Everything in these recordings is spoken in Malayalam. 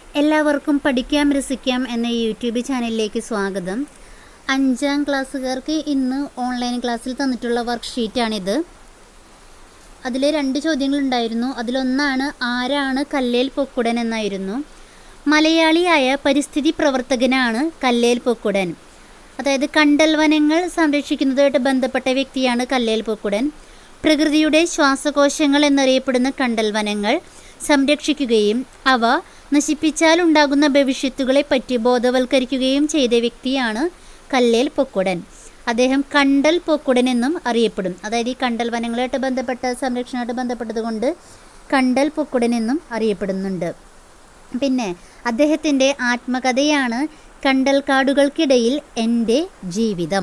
എല്ലാവർക്കും പഠിക്കാം രസിക്കാം എന്ന യൂട്യൂബ് ചാനലിലേക്ക് സ്വാഗതം. 5ാം ക്ലാസ്സുകാർക്ക് ഇന്ന് ഓൺലൈൻ ക്ലാസ്സിൽ തന്നിട്ടുള്ള വർക്ക്ഷീറ്റാണിത്. അതിൽ 2 ചോദ്യങ്ങളുണ്ടായിരുന്നു. അതിലൊന്നാണ് ആരാണ് കല്ലേൽ പൊക്കുടൻ എന്നായിരുന്നു. മലയാളിയായ പരിസ്ഥിതി പ്രവർത്തകനാണ് കല്ലേൽ പൊക്കുടൻ. അതായത് കണ്ടൽ വനങ്ങൾ സംരക്ഷിക്കുന്നതുമായിട്ട് ബന്ധപ്പെട്ട വ്യക്തിയാണ് കല്ലേൽ പൊക്കുടൻ. പ്രകൃതിയുടെ ശ്വാസകോശങ്ങൾ എന്നറിയപ്പെടുന്ന കണ്ടൽ വനങ്ങൾ സംരക്ഷിക്കുകയും അവ നശിപ്പിച്ചാലുണ്ടാകുന്ന ഭവിഷ്യത്തുകളെ പറ്റി ബോധവൽക്കരിക്കുകയും ചെയ്ത വ്യക്തിയാണ് കല്ലേൽ പൊക്കുടൻ. അദ്ദേഹം കണ്ടൽ പൊക്കുടൻ എന്നും അറിയപ്പെടും. അതായത് ഈ കണ്ടൽ വനങ്ങളുമായിട്ട് ബന്ധപ്പെട്ട സംരക്ഷണമായിട്ട് ബന്ധപ്പെട്ടത് കൊണ്ട് കണ്ടൽ പൊക്കുടൻ എന്നും അറിയപ്പെടുന്നുണ്ട്. പിന്നെ അദ്ദേഹത്തിൻ്റെ ആത്മകഥയാണ് കണ്ടൽ കാടുകൾക്കിടയിൽ എൻ്റെ ജീവിതം.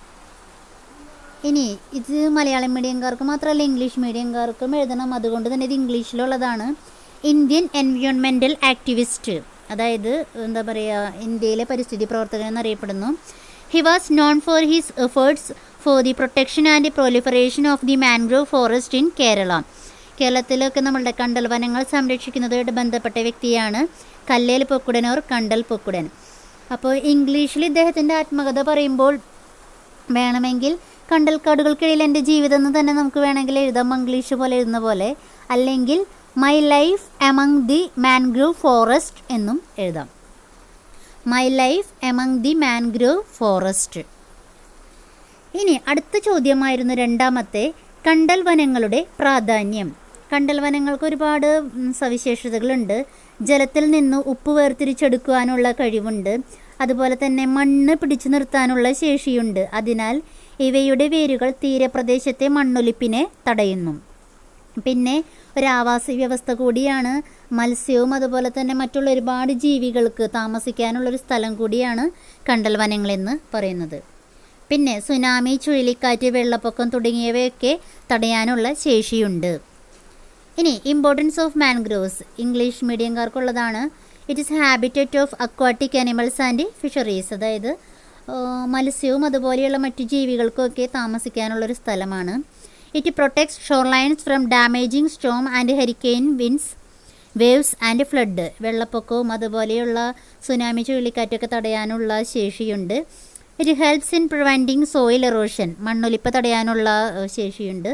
ഇനി ഇത് മലയാളം മീഡിയംകാർക്ക് മാത്രമല്ല ഇംഗ്ലീഷ് മീഡിയംകാർക്കും എഴുതണം. അതുകൊണ്ട് തന്നെ ഇത് ഇംഗ്ലീഷിലുള്ളതാണ്. ഇന്ത്യൻ എൻവയോൺമെൻറ്റൽ ആക്ടിവിസ്റ്റ്, അതായത് എന്താ പറയുക, ഇന്ത്യയിലെ പരിസ്ഥിതി പ്രവർത്തകൻ എന്നറിയപ്പെടുന്നു. He was known for his efforts for the protection and proliferation of the mangrove forest in Kerala. കേരളത്തിലൊക്കെ നമ്മളുടെ കണ്ടൽ വനങ്ങൾ സംരക്ഷിക്കുന്നതുമായിട്ട് ബന്ധപ്പെട്ട വ്യക്തിയാണ് കല്ലേൽ പൊക്കുടൻ ഓർ കണ്ടൽ പൊക്കുടൻ. അപ്പോൾ ഇംഗ്ലീഷിൽ ഇദ്ദേഹത്തിൻ്റെ ആത്മകഥ പറയുമ്പോൾ വേണമെങ്കിൽ കണ്ടൽക്കാടുകൾക്കിടയിൽ എൻ്റെ ജീവിതം എന്ന് തന്നെ നമുക്ക് വേണമെങ്കിൽ എഴുതാം, ഇംഗ്ലീഷ് പോലെ എഴുതുന്ന പോലെ. അല്ലെങ്കിൽ my life among the mangrove forest എന്നും എഴുതാം. My life among the mangrove forest. ഇനി അടുത്ത ചോദ്യമായിരുന്നു രണ്ടാമത്തെ, കണ്ടൽ വനങ്ങളുടെ പ്രാധാന്യം. കണ്ടൽ വനങ്ങൾക്ക് ഒരുപാട് സവിശേഷതകളുണ്ട്. ജലത്തിൽ നിന്ന് ഉപ്പ് വേർതിരിച്ചെടുക്കുവാനുള്ള കഴിവുണ്ട്. അതുപോലെ തന്നെ മണ്ണ് പിടിച്ചു നിർത്താനുള്ള ശേഷിയുണ്ട്. അതിനാൽ ഇവയുടെ വേരുകൾ തീരപ്രദേശത്തെ മണ്ണൊലിപ്പിനെ തടയുന്നു. പിന്നെ ഒരു ആവാസ വ്യവസ്ഥ കൂടിയാണ്. മത്സ്യവും അതുപോലെ തന്നെ മറ്റുള്ള ഒരുപാട് ജീവികൾക്ക് താമസിക്കാനുള്ളൊരു സ്ഥലം കൂടിയാണ് കണ്ടൽ വനങ്ങളെന്ന് പറയുന്നത്. പിന്നെ സുനാമി, ചുഴലിക്കാറ്റ്, വെള്ളപ്പൊക്കം തുടങ്ങിയവയൊക്കെ തടയാനുള്ള ശേഷിയുണ്ട്. ഇനി ഇമ്പോർട്ടൻസ് ഓഫ് മാൻഗ്രോവ്സ് ഇംഗ്ലീഷ് മീഡിയംകാർക്കുള്ളതാണ്. It is habitat of aquatic animals and fisheries, അതായത് മത്സ്യവും അതുപോലെയുള്ള മറ്റു ജീവികൾക്കൊക്കെ താമസിക്കാനുള്ളൊരു സ്ഥലമാണ്. It protects shore lines from damaging storm and hurricane winds, waves and flood. വെള്ളപ്പൊക്കവും അതുപോലെയുള്ള സുനാമി, ചുഴലിക്കാറ്റൊക്കെ തടയാനുള്ള ശേഷിയുണ്ട്. It helps in preventing soil erosion, മണ്ണൊലിപ്പ് തടയാനുള്ള ശേഷിയുണ്ട്.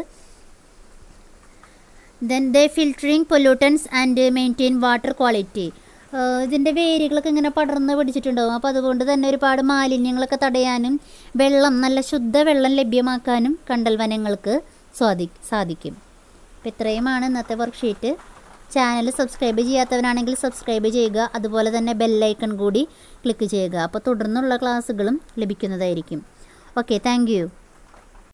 Then they filtering pollutants and maintain water quality. ഇതിൻ്റെ വേരുകളൊക്കെ ഇങ്ങനെ പടർന്ന് പിടിച്ചിട്ടുണ്ടാകും. അപ്പോൾ അതുകൊണ്ട് തന്നെ ഒരുപാട് മാലിന്യങ്ങളൊക്കെ തടയാനും വെള്ളം, നല്ല ശുദ്ധവെള്ളം ലഭ്യമാക്കാനും കണ്ടൽ വനങ്ങൾക്ക് സാധിക്കും. അപ്പോൾ ഇത്രയുമാണ് ഇന്നത്തെ വർക്ക്ഷീറ്റ്. ചാനൽ സബ്സ്ക്രൈബ് ചെയ്യാത്തവരാണെങ്കിൽ സബ്സ്ക്രൈബ് ചെയ്യുക. അതുപോലെ തന്നെ ബെല്ലൈക്കൺ കൂടി ക്ലിക്ക് ചെയ്യുക. അപ്പോൾ തുടർന്നുള്ള ക്ലാസ്സുകളും ലഭിക്കുന്നതായിരിക്കും. Okay, thank U.